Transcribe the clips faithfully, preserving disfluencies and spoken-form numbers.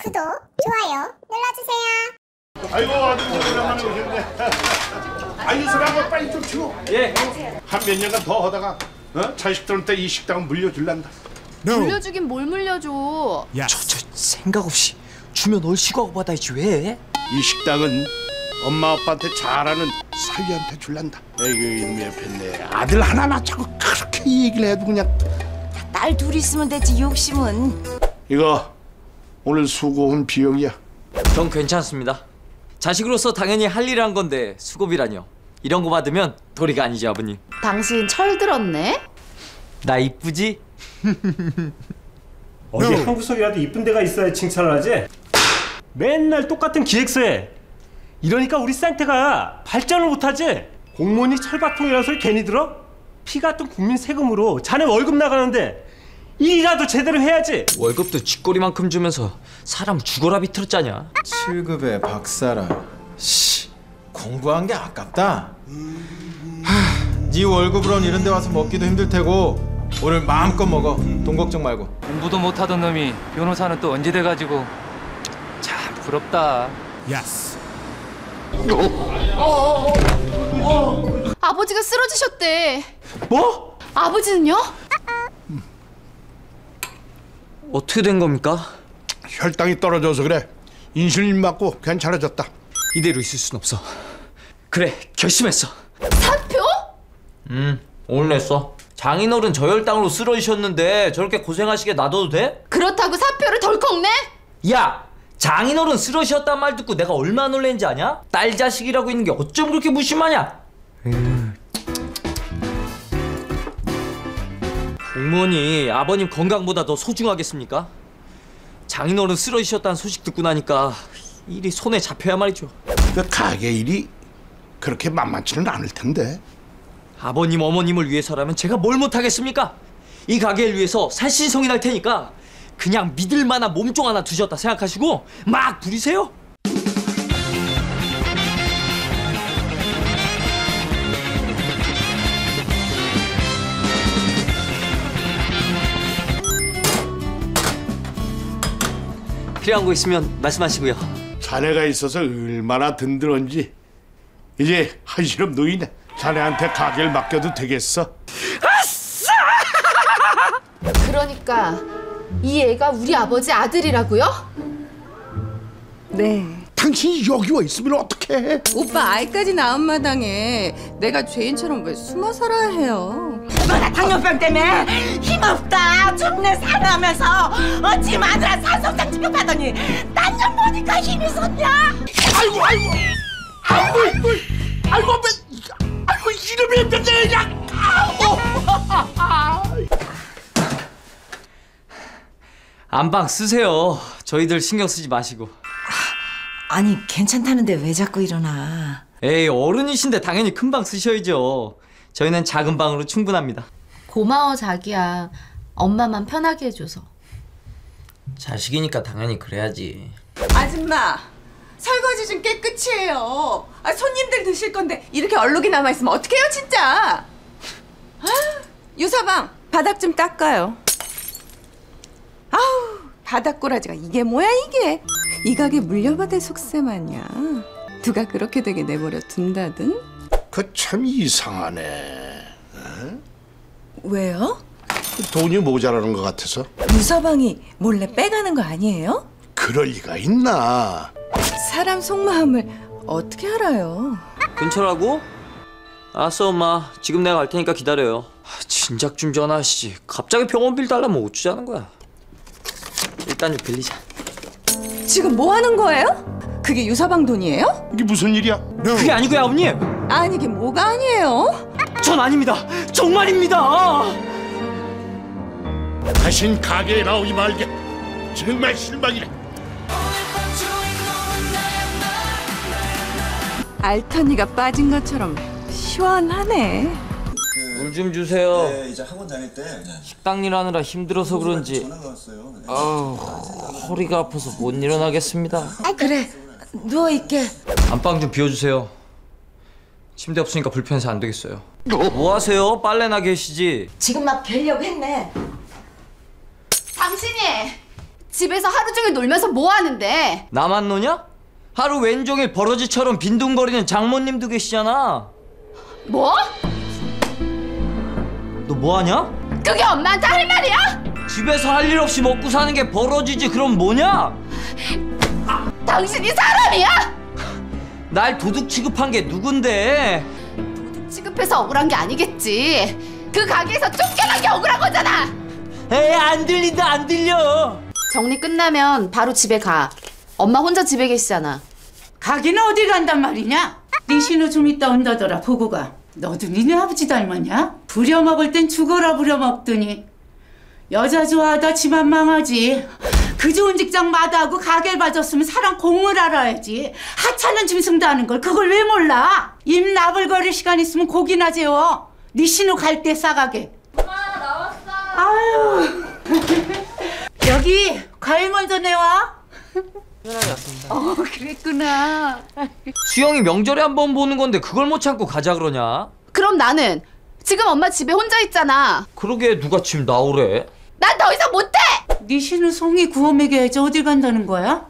구독, 좋아요 눌러주세요. 아이고 아주 오랜만에 오셨네. 아이 사람 빨리 좀 치워. 예. 한 몇 년간 더 하다가 어? 자식들한테 이 식당은 물려줄란다. No. 물려주긴 뭘 물려줘. Yes. 저, 저 생각 없이 주면 얼씨구하고 받아야지 왜? 이 식당은 엄마 아빠한테 잘하는 살리한테 줄란다. 에이구 이놈이 옆했네. 아들 하나 낳자고 그렇게 얘기를 해도 그냥. 딸 둘 있으면 되지 욕심은. 이거 오늘 수고한 비용이야. 전 괜찮습니다. 자식으로서 당연히 할 일을 한 건데 수고비라뇨. 이런 거 받으면 도리가 아니죠 아버님. 당신 철 들었네? 나 이쁘지? 어디 No. 한국 소리라도 이쁜 데가 있어야 칭찬을 하지. 맨날 똑같은 기획서에. 이러니까 우리 산태가 발전을 못하지. 공무원이 철밥통이라는 소리 괜히 들어? 피 같은 국민 세금으로 자네 월급 나가는데 일이라도 제대로 해야지. 월급도 쥐꼬리만큼 주면서 사람 죽어라 비틀었잖냐. 칠 급에 박사라. 씨, 공부한 게 아깝다. 하, 네 월급으론 이런 데 와서 먹기도 힘들 테고 오늘 마음껏 먹어. 돈 걱정 말고. 공부도 못하던 놈이 변호사는 또 언제 돼가지고 참 부럽다. Yes. 아버지가 쓰러지셨대. 뭐? 아버지는요? 어떻게 된 겁니까? 혈당이 떨어져서 그래. 인슐린 맞고 괜찮아졌다. 이대로 있을 순 없어. 그래 결심했어. 사표? 음 오늘 냈어. 장인어른 저혈당으로 쓰러지셨는데 저렇게 고생하시게 놔둬도 돼? 그렇다고 사표를 덜컥 내? 야! 장인어른 쓰러지셨단 말 듣고 내가 얼마나 놀랬는지 아냐? 딸 자식이라고 있는 게 어쩜 그렇게 무심하냐? 공무원이 아버님 건강보다 더 소중하겠습니까? 장인어른 쓰러지셨다는 소식 듣고 나니까 일이 손에 잡혀야 말이죠. 그 가게 일이 그렇게 만만치는 않을 텐데. 아버님 어머님을 위해서라면 제가 뭘 못하겠습니까? 이 가게를 위해서 살신성이 날 테니까 그냥 믿을 만한 몸종 하나 두셨다 생각하시고 막 부리세요. 필요한 거 있으면 말씀하시고요. 자네가 있어서 얼마나 든든한지 이제 한시름 놓이네. 자네한테 가게를 맡겨도 되겠어? 그러니까 이 애가 우리 아버지 아들이라고요? 네. 당신이 여기 와 있으면 어떡해? 오빠 아이까지 낳은 마당에 내가 죄인처럼 왜 숨어 살아야 해요? 나 당뇨병 때문에 힘없다 죽네 살아하면서 어, 지금 아들한 산소장 취급하더니 딴 년 보니까 힘이 솟냐? 아이고 아이고 아이고 아이고 아이고 아이고 이름이 몇대 그냥. 안방 쓰세요. 저희들 신경 쓰지 마시고. 아니 괜찮다는데 왜 자꾸 일어나? 에이 어른이신데 당연히 큰 방 쓰셔야죠. 저희는 작은 방으로 충분합니다. 고마워 자기야. 엄마만 편하게 해줘서. 자식이니까 당연히 그래야지. 아줌마 설거지 좀 깨끗이 해요. 아, 손님들 드실 건데 이렇게 얼룩이 남아있으면 어떡해요 진짜. 아, 유서방 바닥 좀 닦아요. 아우 바닥꼬라지가 이게 뭐야 이게. 이 가게 물려받을 속셈 아니야. 누가 그렇게 되게 내버려 둔다든. 그 참 이상하네. 어? 왜요? 돈이 모자라는 것 같아서. 유서방이 몰래 빼가는 거 아니에요? 그럴 리가 있나? 사람 속마음을 어떻게 알아요? 근처라고? 알았어 엄마. 지금 내가 갈 테니까 기다려요. 아, 진작 좀 전화하시지. 갑자기 병원 빌 달라면 어쩌자는 거야. 일단 좀 빌리자. 지금 뭐 하는 거예요? 그게 유서방 돈이에요? 이게 무슨 일이야? 그게 아니고요 아버님. 아니 이게 뭐가 아니에요? 전 아닙니다. 정말입니다. 다신 가게에 나오지 말게. 정말 실망이네. 알턴니가 빠진 것처럼 시원하네. 물 좀 주세요. 네, 이제 학원 다닐 때 식당 일하느라 힘들어서 그런지 전화가 왔어요. 네. 아우 허리가 아파서 못 일어나겠습니다. 아 그래 누워있게. 안방 좀 비워주세요. 침대 없으니까 불편해서 안 되겠어요. 뭐 하세요? 빨래나 계시지. 지금 막 뵈려고 했네. 당신이 집에서 하루 종일 놀면서 뭐 하는데? 나만 노냐? 하루 왼종일 버러지처럼 빈둥거리는 장모님도 계시잖아. 뭐? 너 뭐하냐? 그게 엄마한테 할 말이야? 집에서 할 일 없이 먹고 사는 게 버러지지 그럼 뭐냐? 당신이 사람이야? 날 도둑 취급한 게 누군데? 도둑 취급해서 억울한 게 아니겠지. 그 가게에서 쫓겨난 게 억울한 거잖아. 에이 안 들린다 안 들려. 정리 끝나면 바로 집에 가. 엄마 혼자 집에 계시잖아. 가기는 어디 간단 말이냐? 네 신우 좀 이따 온다더라 보고 가. 너도 니네 아버지 닮았냐? 부려먹을 땐 죽어라 부려먹더니. 여자 좋아하다 집안 망하지. 그 좋은 직장 마다하고 가게를 봐줬으면 사람 공을 알아야지. 하찮은 짐승도 하는 걸 그걸 왜 몰라? 입 나불거릴 시간 있으면 고기나 재워. 네 신우 갈 때 싸가게. 엄마 나왔어. 아유. 여기 과일 먼저 내와. 편하게 왔습니다. 어 그랬구나. 수영이 명절에 한 번 보는 건데 그걸 못 참고 가자 그러냐? 그럼 나는 지금 엄마 집에 혼자 있잖아. 그러게 누가 지금 나오래? 난 더 이상 못해. 네 신우 송이 구워 먹여야지 어딜 간다는 거야?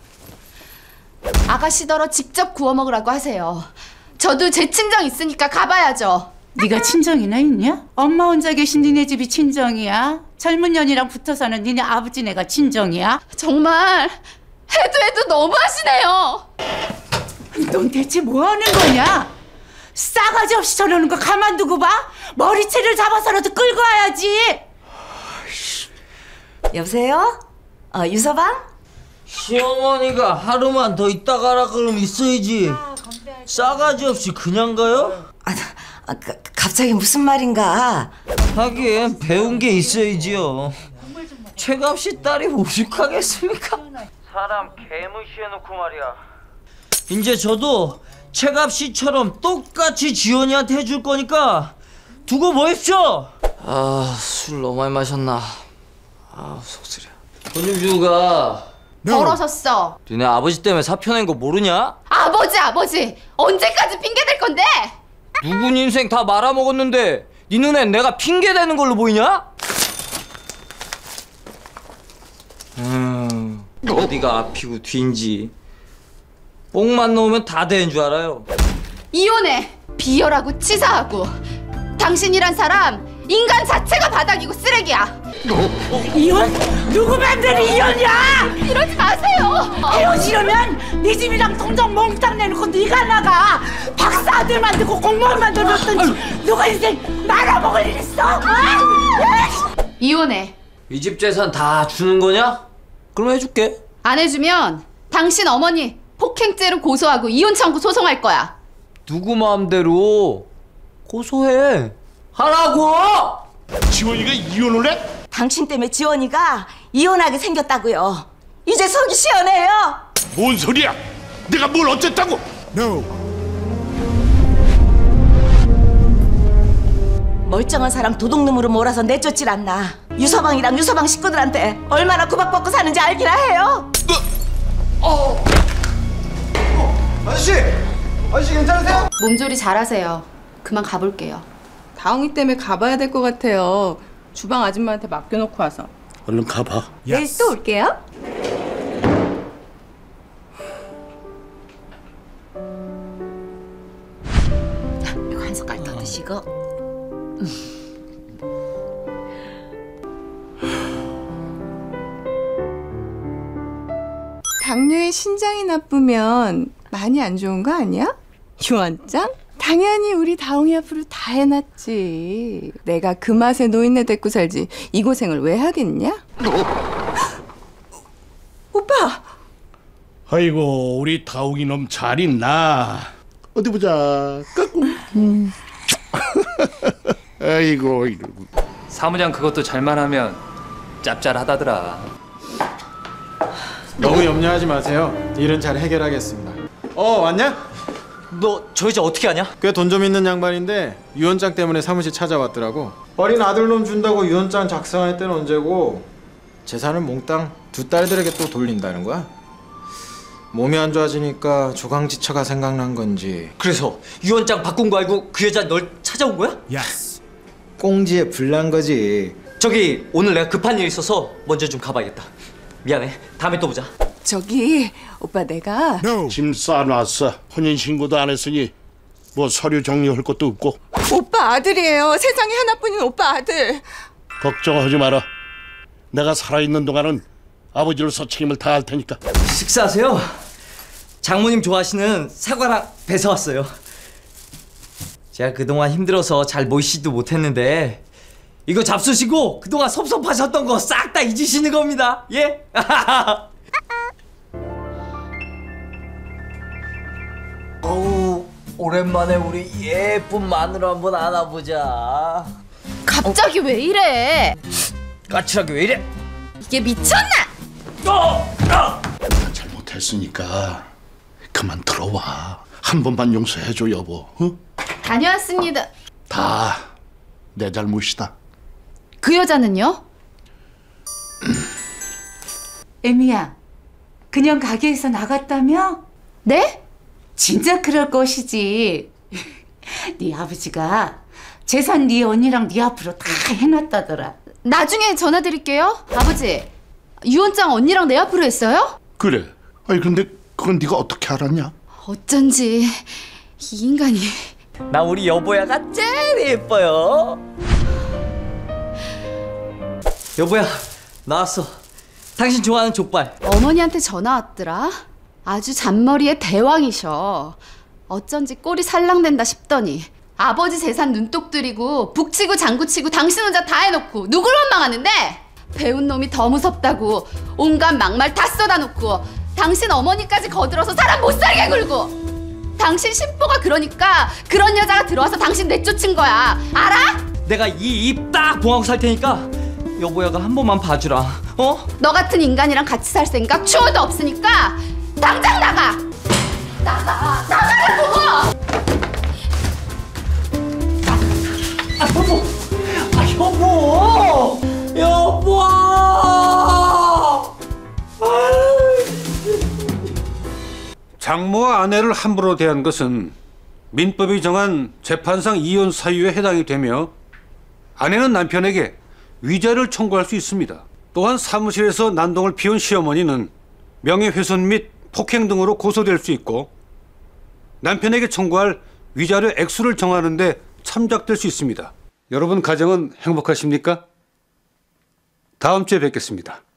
아가씨더러 직접 구워 먹으라고 하세요. 저도 제 친정 있으니까 가봐야죠. 네가 친정이나 있냐? 엄마 혼자 계신 니네 집이 친정이야? 젊은 년이랑 붙어 사는 니네 아버지네가 친정이야? 정말 해도 해도 너무하시네요. 넌 대체 뭐 하는 거냐? 싸가지 없이 저러는 거 가만두고 봐? 머리채를 잡아서라도 끌고 와야지. 여보세요? 어, 유서방? 시어머니가 하루만 더 있다 가라 그러면 있어야지. 싸가지 없이 그냥 가요? 아, 아 가, 갑자기 무슨 말인가? 하긴 배운 게 있어야지요. 최갑씨 딸이 오죽하겠습니까? 사람 개무시해놓고 말이야. 이제 저도 최갑씨처럼 똑같이 지원이한테 해줄 거니까 두고 보십시오. 아, 술 너무 많이 마셨나. 아, 속쓰려. 손님주가 벌어졌어. 니네 아버지 때문에 사표 낸 거 모르냐? 아버지 아버지 언제까지 핑계 댈 건데? 누군 인생 다 말아먹었는데 네 눈엔 내가 핑계 대는 걸로 보이냐? 음, 어디가 앞이고 뒤인지 뽕만 넣으면 다 되는 줄 알아요. 이혼해. 비열하고 치사하고. 당신이란 사람 인간 자체가 바닥이고 쓰레기야. 이혼? 누구 맘대로 이혼이야? 이러지 마세요. 헤어지려면 네 집이랑 통장 몽땅 내놓고 네가 나가. 박사 아들 만들고 공무원 만들었던지 누가 인생 말아먹을 일 있어? 이혼해. 이 집 재산 다 주는 거냐? 그럼 해줄게. 안 해주면 당신 어머니 폭행죄로 고소하고 이혼 청구 소송할 거야. 누구 마음대로 고소해. 하라고! 지원이가 이혼을 해? 당신 때문에 지원이가 이혼하게 생겼다고요. 이제 속이 시원해요. 뭔 소리야? 내가 뭘 어쨌다고? 멀쩡한 사람 도둑놈으로 몰아서 내쫓질 않나. 유서방이랑 유서방 식구들한테 얼마나 구박받고 사는지 알기나 해요. 어. 어, 아저씨! 아저씨 괜찮으세요? 몸조리 잘하세요. 그만 가볼게요. 다홍이 때문에 가봐야 될 것 같아요. 주방 아줌마한테 맡겨놓고 와서. 얼른 가봐. 내일 또 올게요. 자, 이거 한 숟갈 더 드시고. 당뇨에 신장이 나쁘면 많이 안 좋은 거 아니야? 유언장? 당연히 우리 다홍이 앞으로 다 해놨지. 내가 그 맛에 노인네 데리고 살지 이 고생을 왜 하겠냐? 오빠! 아이고 우리 다욱이 놈 잘 있나? 어디 보자. 음. 아이고 이거. 사무장 그것도 잘만 하면 짭짤하다더라. 너무 염려하지 마세요. 일은 잘 해결하겠습니다. 어, 왔냐? 너 저 여자 어떻게 아냐? 꽤 돈 좀 있는 양반인데 유언장 때문에 사무실 찾아왔더라고. 어린 아들놈 준다고 유언장 작성할 때는 언제고 재산을 몽땅 두 딸들에게 또 돌린다는 거야? 몸이 안 좋아지니까 조강지처가 생각난 건지. 그래서 유언장 바꾼 거 알고 그 여자 널 찾아온 거야? 꽁지에 불난 거지. 저기 오늘 내가 급한 일 있어서 먼저 좀 가봐야겠다. 미안해. 다음에 또 보자. 저기 오빠 내가 짐 싸놨어. 혼인신고도 안 했으니 뭐 서류 정리할 것도 없고. 오빠 아들이에요. 세상에 하나뿐인 오빠 아들. 걱정하지 마라. 내가 살아있는 동안은 아버지로서 책임을 다할 테니까. 식사하세요. 장모님 좋아하시는 사과랑 배 사왔어요. 제가 그동안 힘들어서 잘 모시지도 못했는데 이거 잡수시고 그동안 섭섭하셨던 거 싹 다 잊으시는 겁니다. 예? 어우, 오랜만에 우리 예쁜 마누라 한번 안아보자. 갑자기 왜 이래? 까칠하게 왜 이래? 이게 미쳤나? 어! 어! 잘못했으니까 그만 들어와. 한 번만 용서해줘 여보. 응? 다녀왔습니다. 다 내 잘못이다. 그 여자는요? 애미야, 그냥 가게에서 나갔다며? 네? 진짜 그럴 것이지. 네 아버지가 재산 네 언니랑 네 앞으로 다 해놨다더라. 나중에 전화 드릴게요. 아버지, 유언장 언니랑 내 앞으로 했어요? 그래. 아니 근데 그건 네가 어떻게 알았냐? 어쩐지 이 인간이. 나 우리 여보야가 제일 예뻐요. 여보야, 나왔어. 당신 좋아하는 족발. 어머니한테 전화 왔더라. 아주 잔머리의 대왕이셔. 어쩐지 꼴이 살랑된다 싶더니 아버지 재산 눈독 들이고 북치고 장구치고 당신 혼자 다 해놓고 누굴 원망하는데? 배운 놈이 더 무섭다고 온갖 막말 다 쏟아놓고 당신 어머니까지 거들어서 사람 못살게 굴고 당신 신보가 그러니까 그런 여자가 들어와서 당신 내쫓은 거야. 알아? 내가 이 입 딱 봉하고 살 테니까 여보야가 한 번만 봐주라. 어? 너 같은 인간이랑 같이 살 생각 추호도 없으니까 당장 나가! 나가! 나가라고! 아 여보! 아 여보! 여보! 장모와 아내를 함부로 대한 것은 민법이 정한 재판상 이혼 사유에 해당이 되며 아내는 남편에게 위자료를 청구할 수 있습니다. 또한 사무실에서 난동을 피운 시어머니는 명예훼손 및 폭행 등으로 고소될 수 있고 남편에게 청구할 위자료 액수를 정하는 데 참작될 수 있습니다. 여러분 가정은 행복하십니까? 다음 주에 뵙겠습니다.